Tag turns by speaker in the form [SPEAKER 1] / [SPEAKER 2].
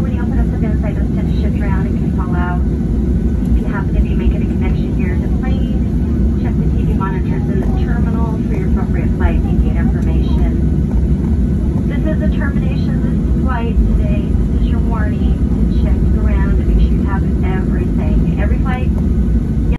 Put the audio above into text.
[SPEAKER 1] when you open up the VIN site, those tend to shift around and can fall out. If you happen to be making a connection here to the plane, check the TV monitors in the terminal for your appropriate flight and gate information. This is a termination of this flight today. This is your warning.